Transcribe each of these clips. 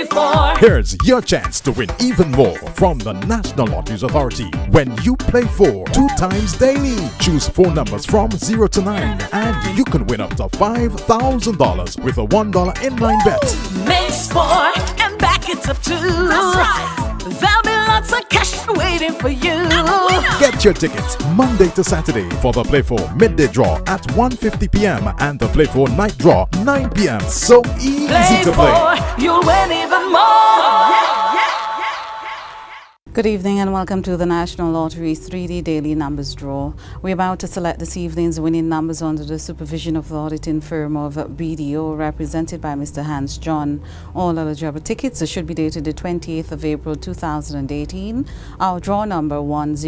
Play for. Here's your chance to win even more from the National Lotteries Authority when you play for 2 times daily. Choose 4 numbers from 0 to 9 and you can win up to $5,000 with a $1 inline bet. Makes 4 and back it up too. That's right. There'll be lots of cash waiting for you. Get your tickets Monday to Saturday for the Play 4 midday draw at 1:50 p.m. and the Play 4 night draw 9 p.m. So easy to play. You'll win even more. Good evening and welcome to the National Lottery's 3D Daily Numbers Draw. We're about to select this evening's winning numbers under the supervision of the auditing firm of BDO, represented by Mr. Hans John. All eligible tickets should be dated the 28th of April 2018. Our draw number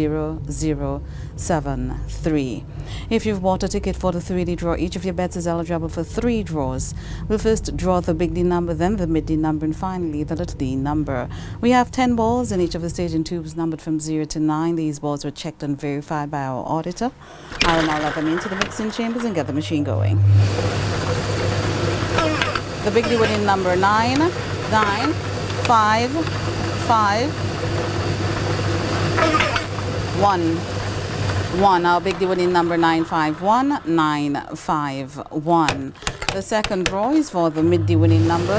10073. If you've bought a ticket for the 3D draw, each of your bets is eligible for 3 draws. We'll first draw the big D number, then the mid D number, and finally the little D number. We have 10 balls in each of the staging tubes numbered from 0 to 9. These balls were checked and verified by our auditor. I will now let them into the mixing chambers and get the machine going. The big D winning number 9, 9, 5, 5, 1. 1. Our big D winning number 951, 951. The second draw is for the mid D winning number,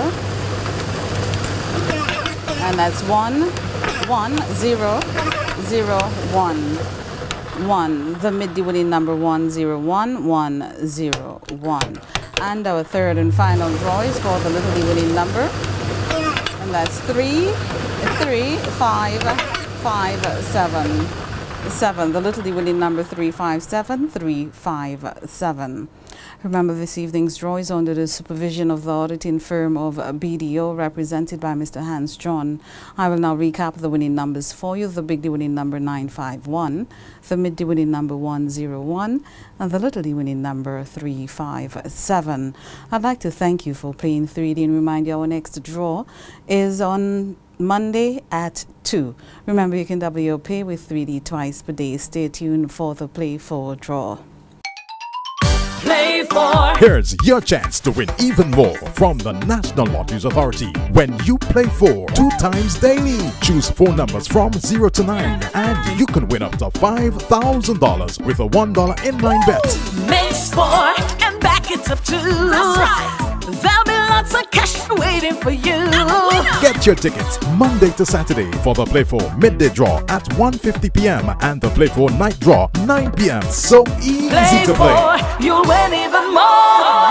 and that's 1, 1, 0, 0, 1. 1. The mid D winning number 101, 101. And our third and final draw is for the little D winning number, and that's 3, 3, 5, 5, 7. 7. The little D winning number 357, 357. Remember, this evening's draw is under the supervision of the auditing firm of BDO, represented by Mr. Hans John. I will now recap the winning numbers for you. The big D winning number 951, the mid D winning number 101, and the little D winning number 357. I'd like to thank you for playing 3D and remind you our next draw is on Monday at 2. Remember, you can double your pay with 3D twice per day. Stay tuned for the Play 4 draw. Play for. Here's your chance to win even more from the National Lotteries Authority when you play for 2 times daily. Choose 4 numbers from 0 to 9 and you can win up to $5,000 with a $1 inline bet. Makes 4 and back it up too. That's right. There'll be lots of cash waiting for you. Get your tickets Monday to Saturday for the Play 4 midday draw at 1:50 p.m. and the Play 4 night draw 9 p.m. So easy to play. You'll win even more.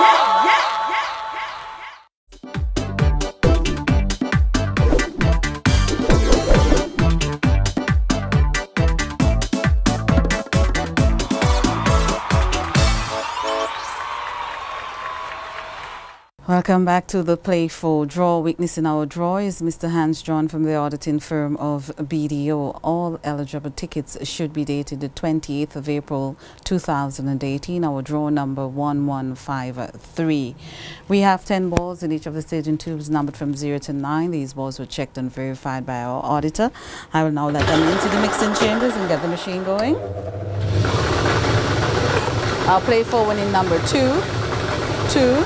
Welcome back to the Play 4 draw. Witnessing our draw is Mr. Hans John from the auditing firm of BDO. All eligible tickets should be dated the 28th of April 2018. Our draw number 1153. We have 10 balls in each of the staging tubes numbered from 0 to 9. These balls were checked and verified by our auditor. I will now let them into the mixing chambers and get the machine going. Our Play 4 winning number 2, 2,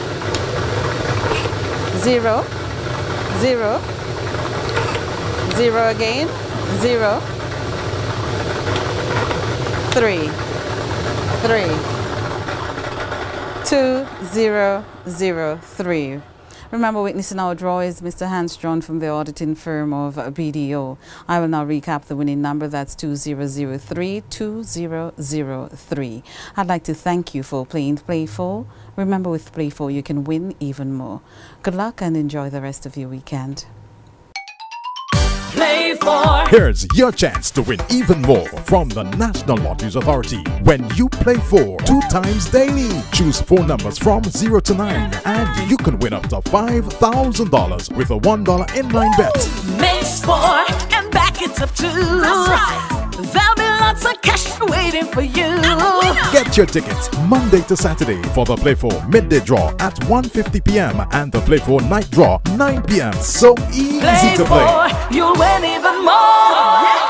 0, 0, 0 again, 0, 3, 3, 2, 0, 0, 3. Remember, witnessing our draw is Mr. Hans John from the auditing firm of BDO. I will now recap the winning number. That's 2003, 2003. I'd like to thank you for playing Play 4. Remember, with Play 4, you can win even more. Good luck and enjoy the rest of your weekend. Play for. Here's your chance to win even more from the National Lotteries Authority when you play for 2 times daily. Choose 4 numbers from 0 to 9 and you can win up to $5,000 with a $1 inline bet. Makes 4 and back it up too. That's right. There'll be lots of cash waiting for you. Get your tickets Monday to Saturday for the Play 4 midday draw at 1:50 p.m. and the Play 4 night draw 9 p.m. So easy to play. You'll win even more.